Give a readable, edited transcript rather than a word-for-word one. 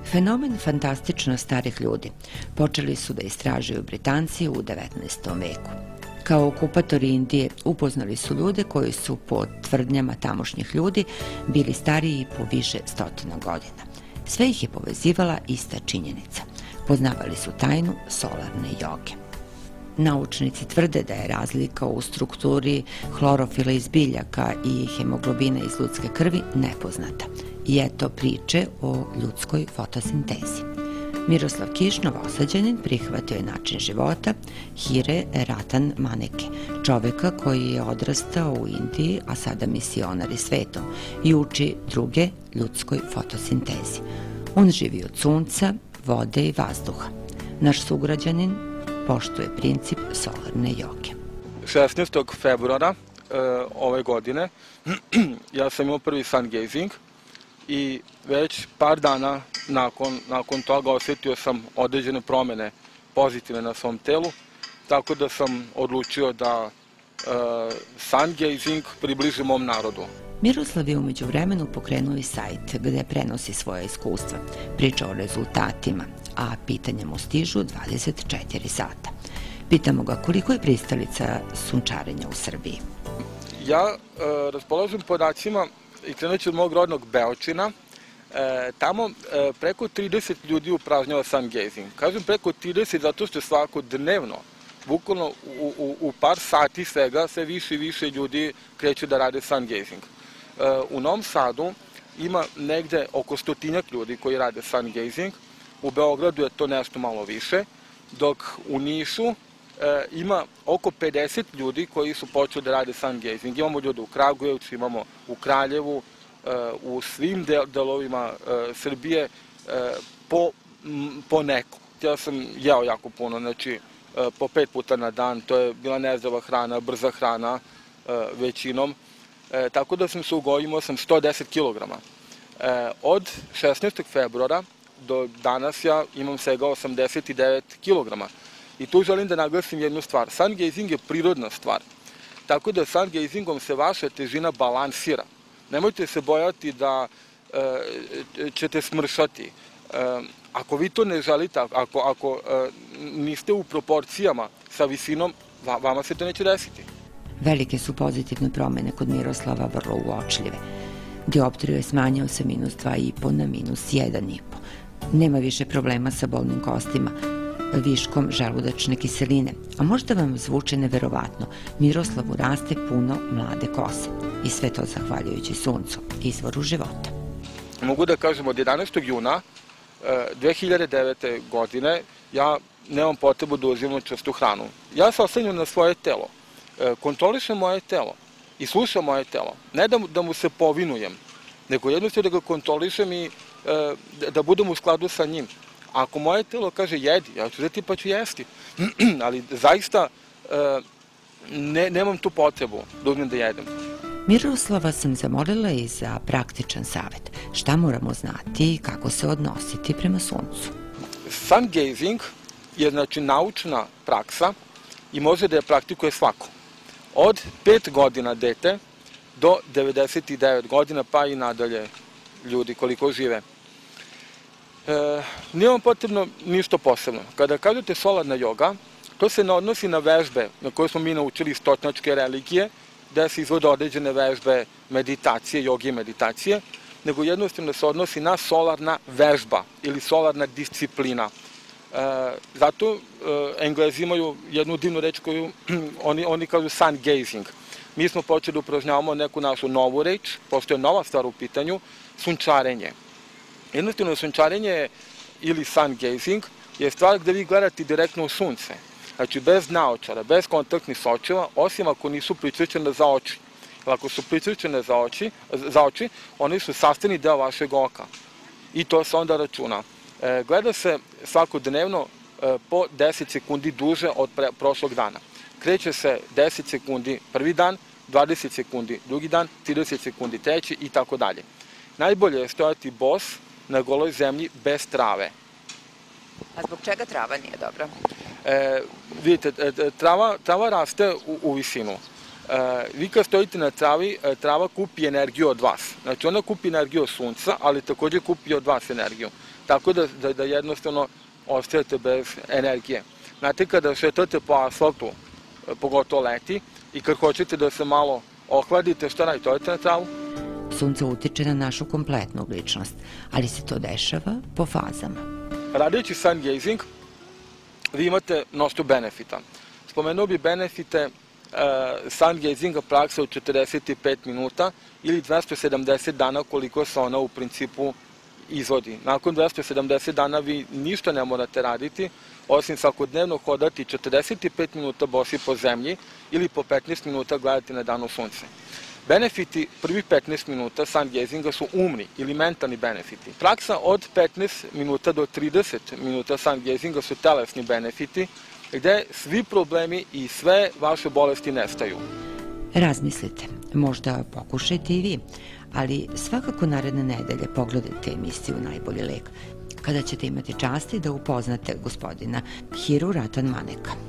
Fenomen fantastično starih ljudi počeli su da istražuju Britanci u 19. veku. Kao okupatori Indije upoznali su ljude koji su, po tvrdnjama tamošnjih ljudi, bili stariji po više stotina godina. Sve ih je povezivala ista činjenica. Poznavali su tajnu solarne joge. Naučnici tvrde da je razlika u strukturi hlorofila iz biljaka i hemoglobina iz ljudske krvi nepoznata. I eto priče o ljudskoj fotosintezi. Miroslav Kiš, Novosađanin, prihvatio je način života Hire Ratan Maneke, čoveka koji je odrastao u Indiji, a sada misionari svetom i uči druge ljudskoj fotosintezi. On živi od sunca, vode i vazduha. Naš sugrađanin poštuje princip solarne joge. 16. februara ove godine ja sam imao prvi sun gazing i već par dana nakon toga osjetio sam određene promene pozitivne na svom telu, tako da sam odlučio da sun gazing približi mom narodu. Miroslav je umeđu vremenu pokrenuo i sajt gde prenosi svoje iskustva, priča o rezultatima, a pitanja mu stižu 24 sata. Pitamo ga koliko je pristalica sunčarenja u Srbiji. Ja raspolažem podacima i krenut ću od mog rodnog Beočina. Tamo preko 30 ljudi upražnjava sun gazing. Kažem preko 30 zato što svakodnevno, bukvalno u par sati svega, sve više i više ljudi kreću da rade sun gazing. U Novom Sadu ima negde oko 100 ljudi koji rade sun gazing, u Beogradu je to nešto malo više, dok u Nišu ima oko 50 ljudi koji su počeli da rade sun gazing. Imamo ljude u Kragujevcu, imamo u Kraljevu, u svim delovima Srbije po neko. Ja sam jeo jako puno, znači po 5 puta na dan, to je bila nezdrava hrana, brza hrana većinom, tako da sam se ugojio, imao sam 110 kg. Od 16. februara do danas ja imam svega 89 kg. I tu želim da naglasim jednu stvar. Sun gazing je prirodna stvar. Tako da sun gazingom se vaša težina balansira. Nemojte se bojati da ćete smršati. Ako vi to ne želite, ako niste u proporcijama sa visinom, vama se to neće desiti. Velike su pozitivne promene kod Miroslava, vrlo uočljive. Dioptriju je smanjao sa -2,5 na -1,5. Nema više problema sa bolnim kostima, viškom želudačne kiseline. A možda vam zvuče neverovatno, Miroslavu raste puno mlade kose. I sve to zahvaljujući suncu, izvoru života. Mogu da kažem, od 11. juna 2009. godine ja nemam potrebu da uzimam čvrstu hranu. Ja se oslanjam na svoje telo, kontrolišem moje telo i slušam moje telo. Ne da mu se povinujem, nego jednostavno da ga kontrolišem i da budem u skladu sa njim. Ako moje telo kaže jedi, ja ću uzeti pa ću jesti. Ali zaista nemam tu potrebu da uzmem da jedem. Miroslava sam zamolila i za praktičan savjet. Šta moramo znati i kako se odnositi prema suncu? Sun gazing je znači naučna praksa i može da je praktikuje svako. Od 5 godina dete do 99 godina, pa i nadalje ljudi koliko žive. Nije vam potrebno ništa posebno. Kada kažete solarna joga, to se ne odnosi na vežbe na koje smo mi naučili stočnjačke religije, gde se izvode određene vežbe meditacije, joge i meditacije, nego jednostavno se odnosi na solarna vežba ili solarna disciplina. Zato Englezi imaju jednu divnu reč koju oni kažu sun gazing. Mi smo počeli da upražnjavamo neku našu novu reč, pošto je nova stvar u pitanju, sunčarenje. Jednostavno, sunčarenje ili sun gazing je stvar gde vi gledate direktno u sunce. Znači, bez naočara, bez kontaktnih sočiva, osim ako nisu pricrčene za oči. Ako su pricrčene za oči, oni su sastavni deo vašeg oka. I to se onda računa. Gleda se svakodnevno po 10 sekundi duže od prošlog dana. Kreće se 10 sekundi prvi dan, 20 sekundi drugi dan, 30 sekundi treći i tako dalje. Najbolje je stojati bos na goloj zemlji bez trave. A zbog čega trava nije dobra? Vidite, trava raste u visinu. Vi kad stojite na travi, trava kupi energiju od vas. Znači ona kupi energiju od sunca, ali takođe kupi od vas energiju. tako da jednostavno ostajete bez energije. Znate, kada šetate po asfaltu, pogotovo leti, i kad hoćete da se malo ohladite, šta radite? Odete na travu? Sunce utiče na našu kompletnu ličnost, ali se to dešava po fazama. Radeći sun gazing, vi imate mnoštvo benefita. Spomenuo bi benefite sun gazinga praksa od 45 minuta ili 270 dana koliko se ona u principu izvodi. Nakon 270 dana vi ništa ne morate raditi, osim svakodnevno hodati 45 minuta bosi po zemlji ili po 15 minuta gledati na dano sunce. Benefiti prvih 15 minuta sun gazinga su umni ili mentalni benefiti. Praksa od 15 minuta do 30 minuta sun gazinga su telesni benefiti, gde svi problemi i sve vaše bolesti nestaju. Razmislite, možda pokušajte i vi, ali svakako naredne nedelje pogledajte emisiju Najbolji lek, kada ćete imati časti da upoznate gospodina Hiru Ratan Maneka.